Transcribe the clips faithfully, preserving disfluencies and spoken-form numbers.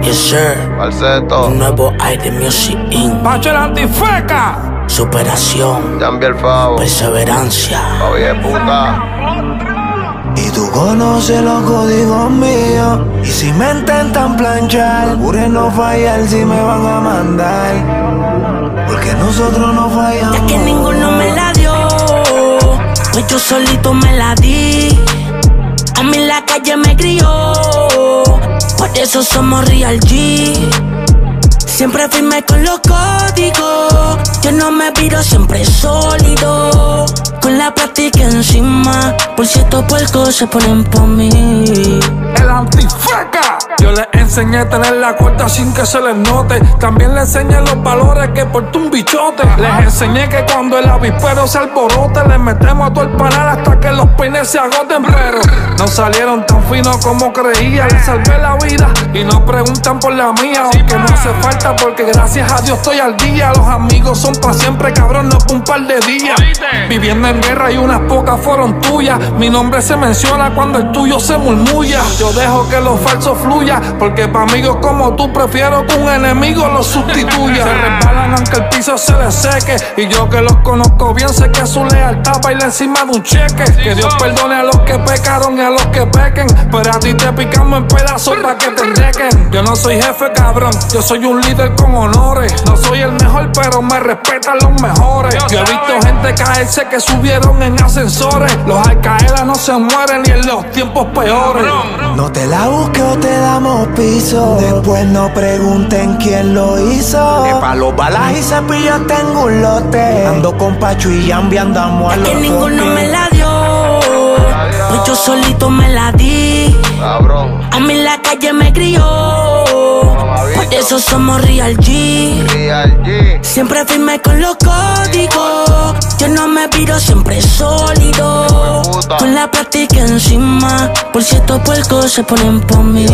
Yes, sir. Falseto. Un nuevo aire Music incorporated. Pacho el antifeca. Superación. Cambia el favo. Perseverancia. Oye, puta. Y tú conoces los códigos míos. Y si me intentan planchar, procure no fallar si me van a mandar. Porque nosotros no fallamos. Ya que ninguno me la dio, pues yo solito me la di. A mí la calle me crió, por eso somos Real G. Siempre firme con los códigos, yo no me viro, siempre sólido. Con la práctica encima, por si estos puercos se ponen por mí. El antifeca. Yo les enseñé a tener la cuerda sin que se les note. También les enseñé los valores que porta un bichote. Les enseñé que cuando el avispero se alborote, le metemos a todo el panal hasta que los peines se agoten. Pero no salieron tan finos como creía. Les salvé la vida y no preguntan por la mía. Aunque no hace falta porque gracias a Dios estoy al día. Los amigos son para siempre, cabrón, no por un par de días. Viviendo en guerra y unas pocas fueron tuyas. Mi nombre se menciona cuando el tuyo se murmulla. Yo dejo que lo falso fluya, porque pa' amigos como tú prefiero que un enemigo los sustituya. Se resbalan aunque el piso se les seque, y yo que los conozco bien sé que su lealtad baila encima de un cheque. Que Dios perdone a los que pecaron y a los que pequen, pero a ti te picamos en pedazos pa' que te endequen. Yo no soy jefe, cabrón, yo soy un líder con honores. No soy el mejor, pero me respetan los mejores. Yo he visto gente caerse que subieron en ascensores. Los alcaedas no se mueren ni en los tiempos peores. No te la busques o te damos piso. Después no pregunten quién lo hizo. Que pa' los balas y cepillos tengo un lote. Ando con Pacho y Yambi, andamos a los que ninguno foques. me la dio, pues yo solito me la di. Cabrón. A mí la calle me crió, por eso somos Real G. Real G. Siempre firme con los códigos, yo no me viro, siempre sólido. Con la práctica encima, por si estos puercos se ponen por mí.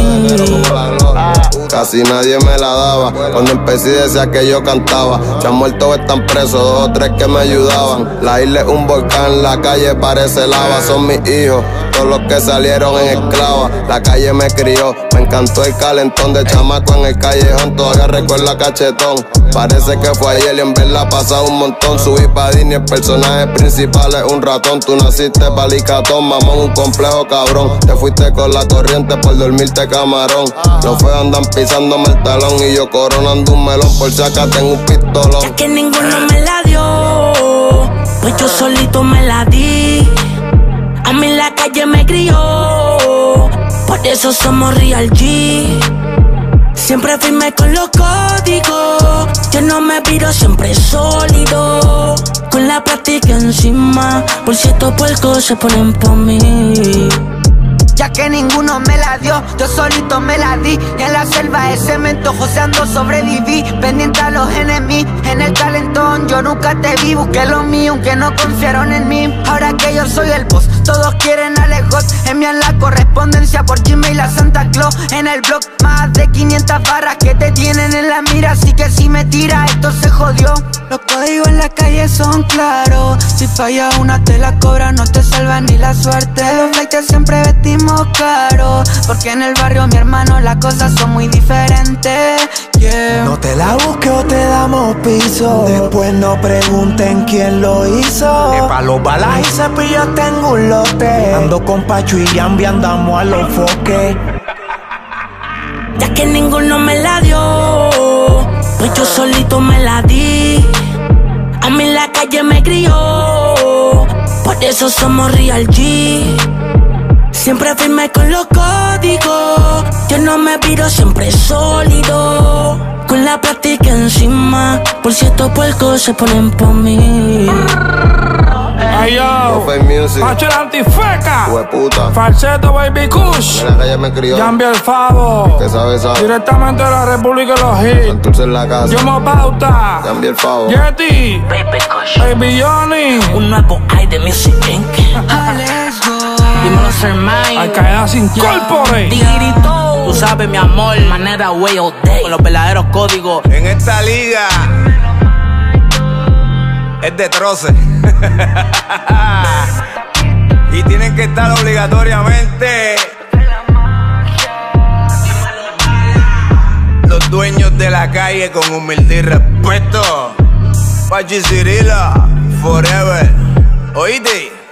Casi nadie me la daba. Cuando empecé decía que yo cantaba. Se han muerto, están presos, dos o tres que me ayudaban. La isla es un volcán, la calle parece lava. Son mis hijos, todos los que salieron en esclava. La calle me crió, me encantó el calentón de chamaco en el callejón. Todavía recuerdo a Cachetón. Parece que fue ayer y en verdad ha pasado un montón. Subí pa' Disney, el personaje principal es un ratón. Tú naciste palicatón, mamón, un complejo cabrón. Te fuiste con la corriente por dormirte camarón. Los feos andan pisándome el talón y yo coronando un melón por si acá tengo un pistolón. Ya que ninguno me la dio, pues yo solito me la di. A mí la calle me crió, por eso somos Real G. Siempre firme con los códigos, yo no me viro, siempre sólido. Con la práctica encima, por si estos puercos se ponen por mí. Ya que ninguno me la dio, yo solito me la di. Y en la selva de cemento joseando sobreviví, pendiente a los enemigos. En el calentón yo nunca te vi, busqué lo mío aunque no confiaron en mí. Ahora que yo soy el boss, todos quieren Alejot. Envían la correspondencia por Gmail a Santa Claus. En el blog más de quinientas barras que te tienen en la mira, así que si me tira esto se jodió. Los códigos en la calle son claros, si falla una te la cobra, no te salva ni la suerte. Los flights siempre vestimos caro, porque en el barrio mi hermano las cosas son muy diferentes, yeah. No te la busques o te damos piso. Después no pregunten quién lo hizo. Que pa' los balas y cepillos tengo un lote. Ando con Pacho y Yambi, andamos a los foques. Ya que ninguno me la dio, pues yo solito me la di. A mí la calle me crió, por eso somos Real G. Siempre firme con los códigos, yo no me viro, siempre sólido. Con la práctica encima, por si estos puercos se ponen por mí. Ay, yo, Pacho el antifeca. Hueputa. Falseto, baby kush. En la calle me crió. Yambi el favo. Que sabe, sabe. Directamente de la República de los Hits. Santurce en la casa. Yo me pauta. Yambi el favo. Yeti. Baby Kush. Baby Johnny. Un nuevo aire Music incorporated. Let's go. Dímelo, ser mine. Al caer sin corpore. Tirito. Tú sabes, mi amor, manera way all day. Con los verdaderos códigos. En esta liga es de troce. Y tienen que estar obligatoriamente los dueños de la calle con humildad y respeto. Pachi Cirila, forever. Oíste.